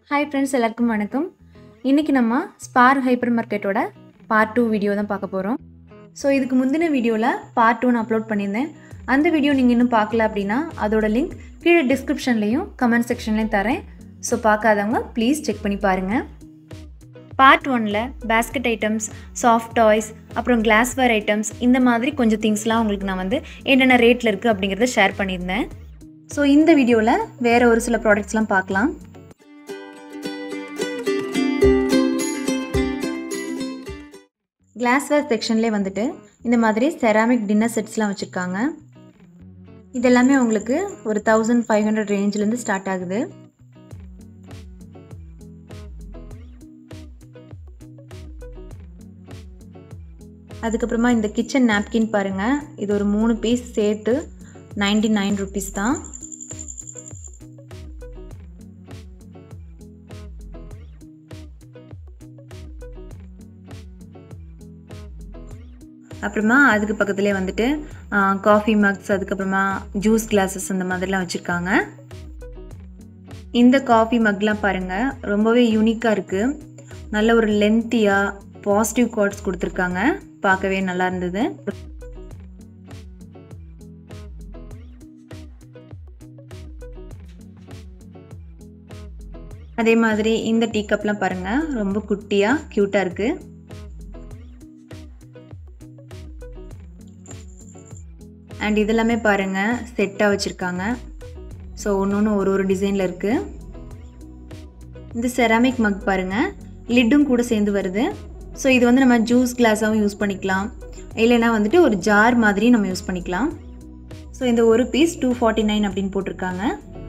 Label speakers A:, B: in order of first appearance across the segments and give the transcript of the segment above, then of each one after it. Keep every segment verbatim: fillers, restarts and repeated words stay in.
A: Hi friends, எல்லாருக்கும் வணக்கம். இன்னைக்கு நம்ம ஸ்பார் ஹைப்பர் மார்க்கெட்டோட பார்ட் டூ வீடியோ தான் பார்க்க போறோம். ஸோ இதுக்கு முந்தின வீடியோல பார்ட் டூ நான் அப்லோட் பண்ணியிருந்தேன். அந்த வீடியோ நீங்கள் இன்னும் பார்க்கல அப்படின்னா அதோட லிங்க் கீழே டிஸ்கிரிப்ஷன்லையும் கமெண்ட் செக்ஷன்லையும் தரேன். ஸோ பார்க்காதவங்க ப்ளீஸ் செக் பண்ணி பாருங்கள். பார்ட் ஒன்னில் பேஸ்கெட் ஐட்டம்ஸ், சாஃப்ட் டாய்ஸ், அப்புறம் கிளாஸ்வேர் ஐட்டம்ஸ், இந்த மாதிரி கொஞ்சம் திங்ஸ்லாம் உங்களுக்கு நான் வந்து என்னென்ன ரேட்டில் இருக்குது அப்படிங்கிறத ஷேர் பண்ணியிருந்தேன். ஸோ இந்த வீடியோவில் வேறு ஒரு சில ப்ராடக்ட்ஸ்லாம் பார்க்கலாம். கிளாஸ்வேர் செக்ஷன்லேயே வந்துட்டு இந்த மாதிரி செராமிக் டின்னர் செட்ஸ்லாம் வச்சுருக்காங்க. இதெல்லாமே உங்களுக்கு ஒரு தௌசண்ட் ஃபைவ் ஹண்ட்ரட் ரேஞ்சிலேருந்து ஸ்டார்ட் ஆகுது. அதுக்கப்புறமா இந்த கிச்சன் நாப்கின் பாருங்கள், இது ஒரு மூணு பீஸ் சேர்த்து நைன்டி நைன் ருபீஸ் தான். அப்புறமா அதுக்கு பக்கத்துலேயே வந்துட்டு காஃபி மக்ஸ், அதுக்கப்புறமா ஜூஸ் கிளாஸஸ் அந்த மாதிரிலாம் வச்சுருக்காங்க. இந்த காஃபி மக்லாம் பாருங்கள், ரொம்பவே யூனிக்காக இருக்குது. நல்ல ஒரு லென்த்தியாக பாசிட்டிவ் கோட்ஸ் கொடுத்துருக்காங்க, பார்க்கவே நல்லா இருந்தது. அதே மாதிரி இந்த டீ கப்லாம் பாருங்கள், ரொம்ப குட்டியாக க்யூட்டாக இருக்குது. அண்ட் இதெல்லாமே பாருங்கள் செட்டாக வச்சுருக்காங்க. ஸோ ஒன்று ஒன்று ஒரு ஒரு டிசைனில் இருக்குது. இந்த செராமிக் மக் பாருங்கள், லிட்டும் கூட சேர்ந்து வருது. ஸோ இது வந்து நம்ம ஜூஸ் கிளாஸாகவும் யூஸ் பண்ணிக்கலாம், இல்லைன்னா வந்துட்டு ஒரு ஜார் மாதிரி நம்ம யூஸ் பண்ணிக்கலாம். ஸோ இந்த ஒரு பீஸ் டூ ஃபார்ட்டி நைன் அப்படின்னு போட்டிருக்காங்க.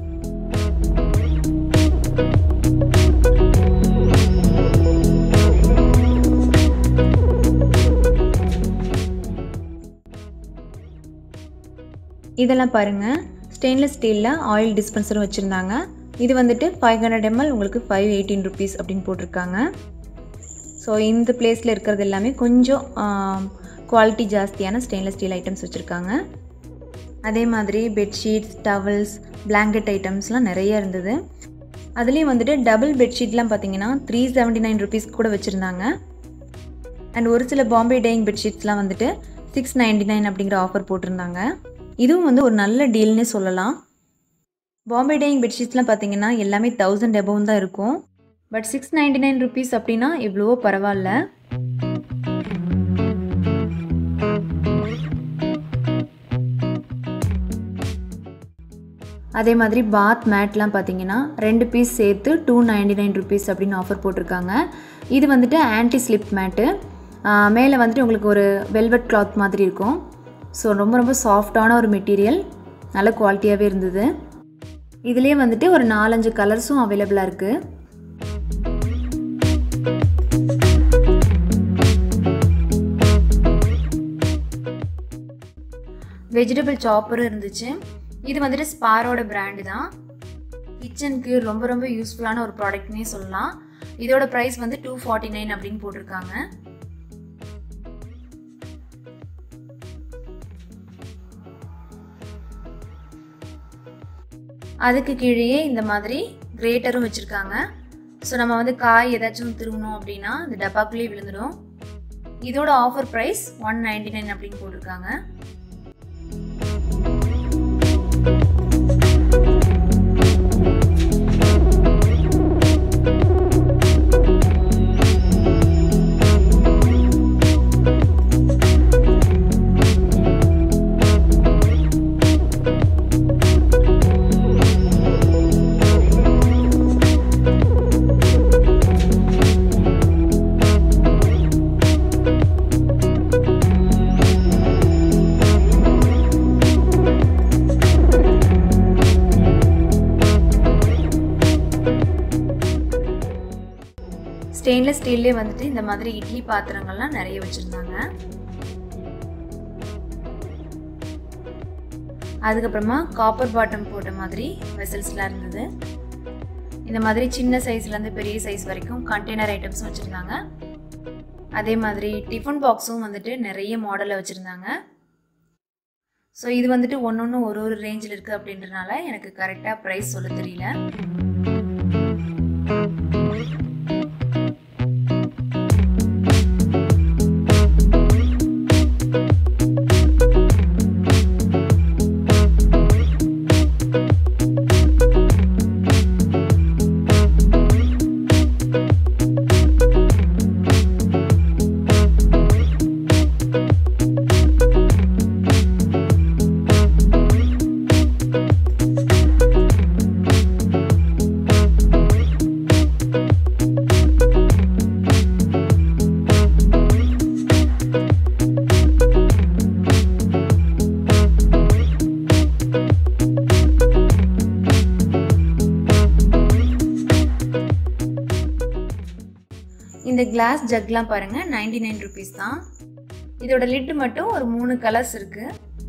A: இதெல்லாம் பாருங்கள், ஸ்டெயின்லெஸ் ஸ்டீலில் ஆயில் டிஸ்பென்சரும் வச்சுருந்தாங்க. இது வந்துட்டு ஃபைவ் ஹண்ட்ரட் எம்எல் உங்களுக்கு ஃபைவ் எயிட்டீன் ருபீஸ் அப்படின்னு போட்டிருக்காங்க. ஸோ இந்த பிளேஸில் இருக்கிறது எல்லாமே கொஞ்சம் குவாலிட்டி ஜாஸ்தியான ஸ்டெயின்லெஸ் ஸ்டீல் ஐட்டம்ஸ் வச்சுருக்காங்க. அதே மாதிரி பெட்ஷீட்ஸ், டவல்ஸ், பிளாங்கெட் ஐட்டம்ஸ்லாம் நிறைய இருந்தது. அதுலேயும் வந்துட்டு டபுள் பெட்ஷீட்லாம் பார்த்தீங்கன்னா த்ரீ செவன்ட்டி நைன் ருபீஸ் கூட வச்சுருந்தாங்க. அண்ட் ஒரு சில பாம்பே டேயிங் பெட்ஷீட்ஸ்லாம் வந்துட்டு சிக்ஸ் நைன்டி நைன் அப்படிங்கிற ஆஃபர் போட்டிருந்தாங்க. இதுவும் வந்து ஒரு நல்ல டீல்னே சொல்லலாம். பாம்பே டேயிங் பெட்ஷீட்ஸ்லாம் பார்த்தீங்கன்னா எல்லாமே தௌசண்ட் எபோவ் தான் இருக்கும். But six ninety nine rupees அப்படின்னா எவ்வளவோ பரவாயில்ல. அதே மாதிரி பாத் மேட்லாம் பார்த்தீங்கன்னா ரெண்டு பீஸ் சேர்த்து டூ நைன்டி நைன் ருபீஸ் அப்படின்னு ஆஃபர் போட்டிருக்காங்க. இது வந்துட்டு ஆன்டி ஸ்லிப் மேட்டு, மேலே வந்துட்டு உங்களுக்கு ஒரு வெல்வெட் கிளாத் மாதிரி இருக்கும். ஸோ ரொம்ப ரொம்ப சாஃப்டான ஒரு மெட்டீரியல், நல்ல குவாலிட்டியாகவே இருந்தது. இதுலேயே வந்துட்டு ஒரு நாலஞ்சு கலர்ஸும் அவைலபிளாக இருக்குது. வெஜிடபிள் சாப்பரும் இருந்துச்சு. இது வந்துட்டு ஸ்பாரோட பிராண்டு தான். கிச்சனுக்கு ரொம்ப ரொம்ப யூஸ்ஃபுல்லான ஒரு ப்ராடக்ட்னே சொல்லலாம். இதோட ப்ரைஸ் வந்து டூ ஃபார்ட்டி நைன் அப்படின்னு போட்டிருக்காங்க. அதுக்கு கீழேயே இந்த மாதிரி கிரேட்டரும் வச்சுருக்காங்க. ஸோ நம்ம வந்து காய் ஏதாச்சும் திருவணும் அப்படின்னா இந்த டப்பாக்குள்ளேயே விழுந்துடும். இதோட offer price one ninety nine அப்படின்னு போட்டிருக்காங்க. ஸ்டெயின்லெஸ் ஸ்டீல்லே வந்துட்டு இந்த மாதிரி இட்லி பாத்திரங்கள்லாம் நிறைய வச்சுருந்தாங்க. அதுக்கப்புறமா காப்பர் பாட்டம் போட்ட மாதிரி வெசல்ஸ்லாம் இருந்தது. இந்த மாதிரி சின்ன சைஸ்லேருந்து பெரிய சைஸ் வரைக்கும் கண்டெய்னர் ஐட்டம்ஸும் வச்சுருந்தாங்க. அதே மாதிரி டிஃபன் பாக்ஸும் வந்துட்டு நிறைய மாடலில் வச்சுருந்தாங்க. ஸோ இது வந்துட்டு ஒன்று ஒன்று ஒரு ஒரு ரேஞ்சில் இருக்குது அப்படின்றனால எனக்கு கரெக்டாக ப்ரைஸ் சொல்ல தெரியல. இந்த கிளாஸ் ஜக்லாம் பாருங்க நைன்டி நைன் ருபீஸ் தான். இதோட லிட் மட்டும் ஒரு மூணு கலர்ஸ் இருக்கு.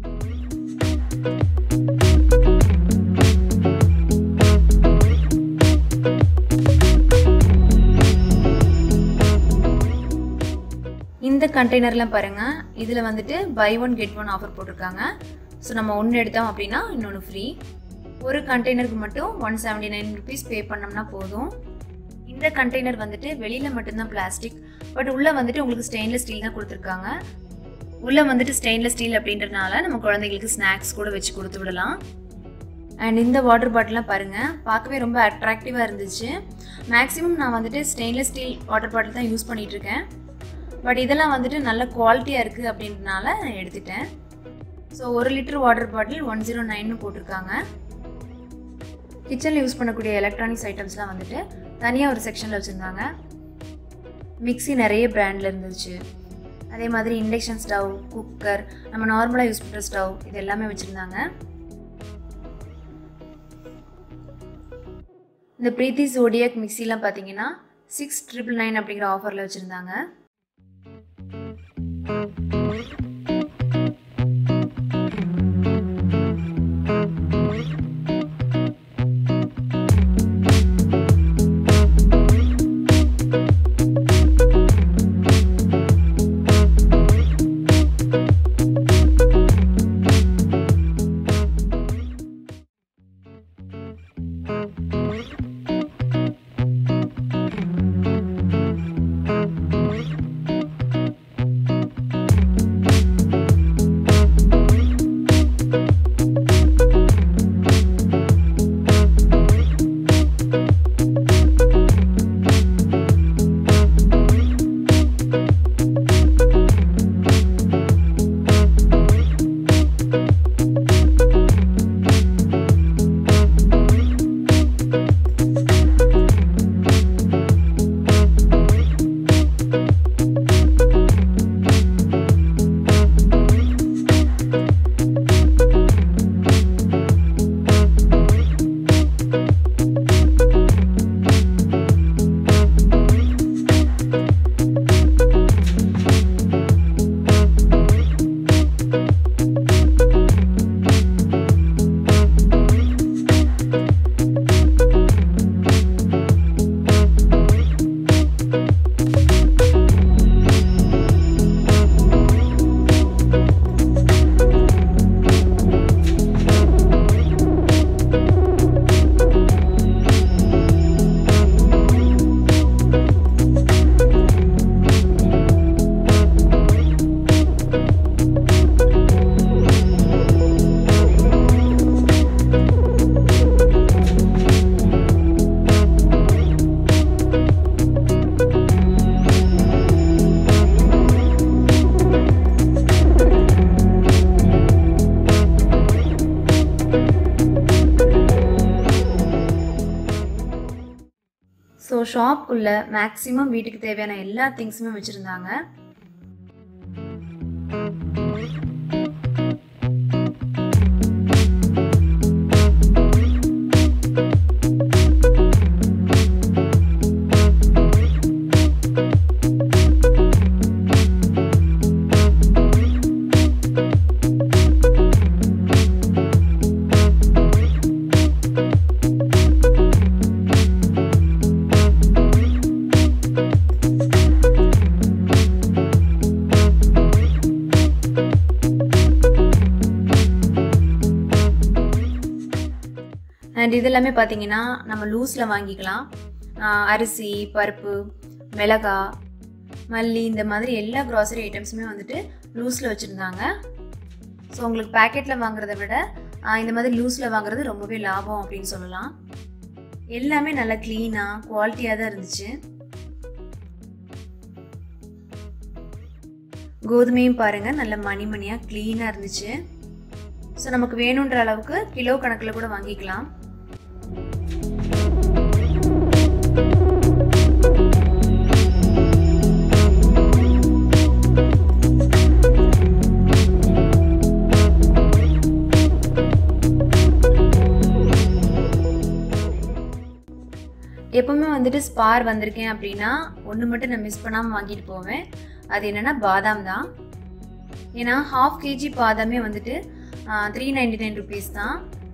A: இந்த கண்டெய்னர்லாம் பாருங்க, இதில் வந்துட்டு buy one get one offer போட்டிருக்காங்க. ஸோ நம்ம ஒன்று எடுத்தோம் அப்படின்னா இன்னொன்று ஃப்ரீ. ஒரு கண்டெய்னருக்கு மட்டும் one seventy nine rupees pay பண்ணோம்னா போதும். இந்த கண்டெய்னர் வந்துட்டு வெளியில் மட்டும்தான் பிளாஸ்டிக், பட் உள்ளே வந்துட்டு உங்களுக்கு ஸ்டெயின்லெஸ் ஸ்டீல் தான் கொடுத்துருக்காங்க. உள்ளே வந்துட்டு ஸ்டெயின்லெஸ் ஸ்டீல் அப்படின்றதுனால நம்ம குழந்தைங்களுக்கு ஸ்நாக்ஸ் கூட வச்சு கொடுத்து விடலாம். அண்ட் இந்த வாட்டர் பாட்டிலாம் பாருங்கள், பார்க்கவே ரொம்ப அட்ராக்டிவாக இருந்துச்சு. மேக்ஸிமம் நான் வந்துட்டு ஸ்டெயின்லெஸ் ஸ்டீல் வாட்டர் பாட்டில் தான் யூஸ் பண்ணிகிட்ருக்கேன். பட் இதெல்லாம் வந்துட்டு நல்ல குவாலிட்டியாக இருக்குது அப்படின்றனால எடுத்துட்டேன். ஸோ ஒரு litre water bottle one zero நைன்னு போட்டிருக்காங்க. கிச்சனில் யூஸ் பண்ணக்கூடிய எலக்ட்ரானிக்ஸ் ஐட்டம்ஸ்லாம் வந்துட்டு தனியாக ஒரு செக்ஷனில் வச்சுருந்தாங்க. மிக்ஸி நிறைய பிராண்டில் இருந்துச்சு. அதே மாதிரி இண்டக்ஷன் ஸ்டவ், குக்கர், நம்ம நார்மலாக யூஸ் பண்ணுற ஸ்டவ், இது எல்லாமே வச்சுருந்தாங்க. இந்த பிரீத்தி ஜோடியாக் மிக்ஸிலாம் பார்த்தீங்கன்னா சிக்ஸ் ட்ரிபிள் நைன் அப்படிங்கிற ஆஃபரில் வச்சுருந்தாங்க. ஸோ ஷாப்புக்குள்ளே மேக்ஸிமம் வீட்டுக்கு தேவையான எல்லா திங்ஸுமே வச்சுருந்தாங்க. அண்ட் இது எல்லாமே பார்த்தீங்கன்னா நம்ம லூஸில் வாங்கிக்கலாம். அரிசி, பருப்பு, மிளகாய், மல்லி, இந்த மாதிரி எல்லா க்ராசரி ஐட்டம்ஸுமே வந்துட்டு லூஸில் வச்சுருந்தாங்க. ஸோ உங்களுக்கு பேக்கெட்டில் வாங்குறத விட இந்த மாதிரி லூஸில் வாங்குறது ரொம்பவே லாபம் அப்படின்னு சொல்லலாம். எல்லாமே நல்லா க்ளீனாக குவாலிட்டியாக தான் இருந்துச்சு. கோதுமையும் பாருங்கள் நல்ல மணி மணியாக க்ளீனாக இருந்துச்சு. ஸோ நமக்கு வேணுன்ற அளவுக்கு கிலோ கணக்கில் கூட வாங்கிக்கலாம். எப்பவுமே வந்துட்டு ஸ்பார் வந்திருக்கேன் அப்படின்னா ஒன்று மட்டும் நான் மிஸ் பண்ணாமல் வாங்கிட்டு போவேன். அது என்னென்னா பாதாம் தான். ஏன்னா ஹாஃப் கேஜி பாதாமே வந்துட்டு த்ரீ நைன்டி நைன் ருபீஸ் தான்.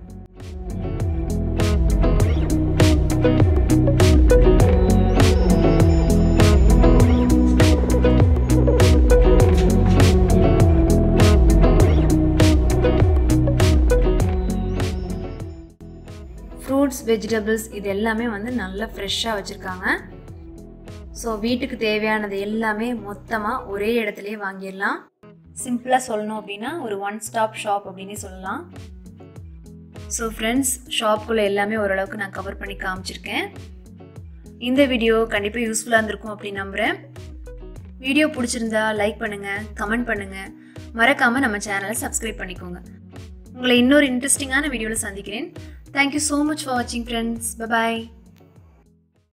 A: ஃப்ரூட்ஸ், வெஜிடபிள்ஸ் இது எல்லாமே வந்து நல்லா ஃப்ரெஷ்ஷாக வச்சுருக்காங்க. ஸோ வீட்டுக்கு தேவையானது எல்லாமே மொத்தமாக ஒரே இடத்துலையே வாங்கிடலாம். சிம்பிளாக சொல்லணும் அப்படின்னா ஒரு ஒன் ஸ்டாப் ஷாப் அப்படின்னு சொல்லலாம். ஸோ ஃப்ரெண்ட்ஸ், ஷாப்புக்குள்ளே எல்லாமே ஓரளவுக்கு நான் கவர் பண்ணி காமிச்சிருக்கேன். இந்த வீடியோ கண்டிப்பாக யூஸ்ஃபுல்லாக இருந்திருக்கும் அப்படின்னு நம்புகிறேன். வீடியோ பிடிச்சிருந்தா லைக் பண்ணுங்கள், கமெண்ட் பண்ணுங்கள், மறக்காமல் நம்ம சேனலை சப்ஸ்கிரைப் பண்ணிக்கோங்க. உங்களை இன்னொரு இன்ட்ரெஸ்டிங்கான வீடியோவில் சந்திக்கிறேன். Thank you so much for watching, friends. Bye bye.